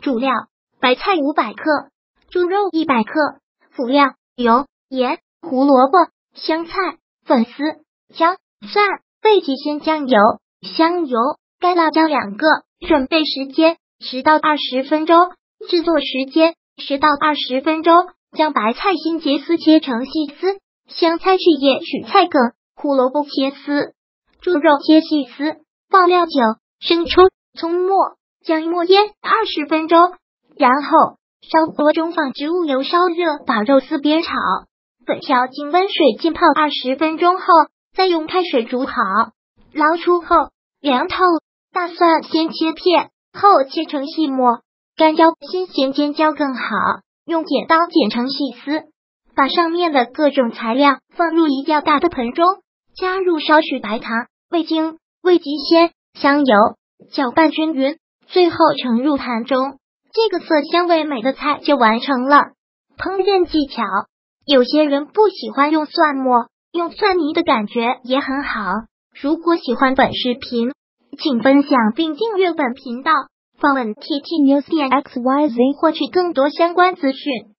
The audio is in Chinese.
主料：白菜500克，猪肉100克。辅料：油、盐、胡萝卜、香菜、粉丝、姜、蒜、味极鲜酱油、香油、干辣椒2个。准备时间10到20分钟，制作时间10到20分钟。将白菜先节丝切成细丝，香菜去叶取菜梗，胡萝卜切丝，猪肉切细丝。放料酒、生抽、葱末，将末腌20分钟，然后烧锅中放植物油烧热，把肉丝煸炒。粉条经温水浸泡20分钟后，再用开水煮好。捞出后凉透。大蒜先切片，后切成细末。干椒新鲜尖椒更好，用剪刀剪成细丝。把上面的各种材料放入一较大的盆中，加入少许白糖、味精、味极鲜、香油，搅拌均匀，最后盛入盘中。这个色香味美的菜就完成了。烹饪技巧：有些人不喜欢用蒜末，用蒜泥的感觉也很好。如果喜欢本视频，请分享并订阅本频道，访问 ttnews.xyz 获取更多相关资讯。